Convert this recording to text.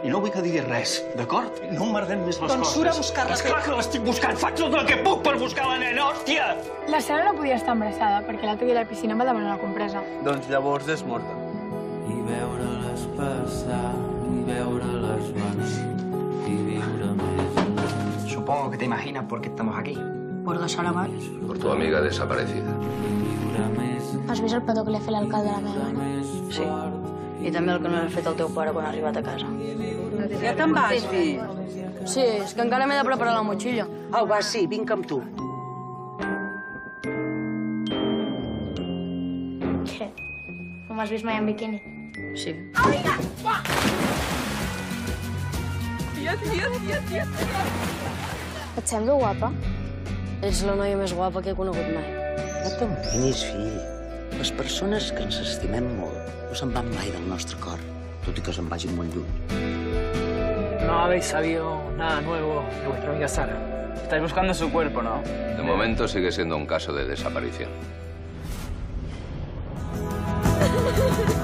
I no vull que diguis res, d'acord? No emmerdem més les coses. Surt a buscar-la. Esclar que l'estic buscant! Faig tot el que puc per buscar la nena, hòstia! La Sara no podia estar embarassada perquè l'altre dia a la piscina em va demanar la compresa. Doncs llavors és morta. I veure-les passar, i veure-les venir, i viure més un any. Supongo que te imaginas por qué estamos aquí. Por la Sara Mar. Por tu amiga desaparecida. Has vist el petó que li ha fet l'alcalde a la meva mare? Sí. I també el que no ha fet el teu pare quan ha arribat a casa. Ja te'n vas, fill? Sí, és que encara m'he de preparar la motxilla. Au, va, sí, vinc amb tu. Què? No m'has vist mai en biquini? Sí. Et semblo guapa? Ets la noia més guapa que he conegut mai. No t'empenyis, fill. Les persones que ens estimem molt no se'n van mai del nostre cor, tot i que se'n vagin molt lluny. No habéis sabido nada nuevo de vuestra amiga Sara. Estáis buscando su cuerpo, ¿no? De momento sigue siendo un caso de desaparición.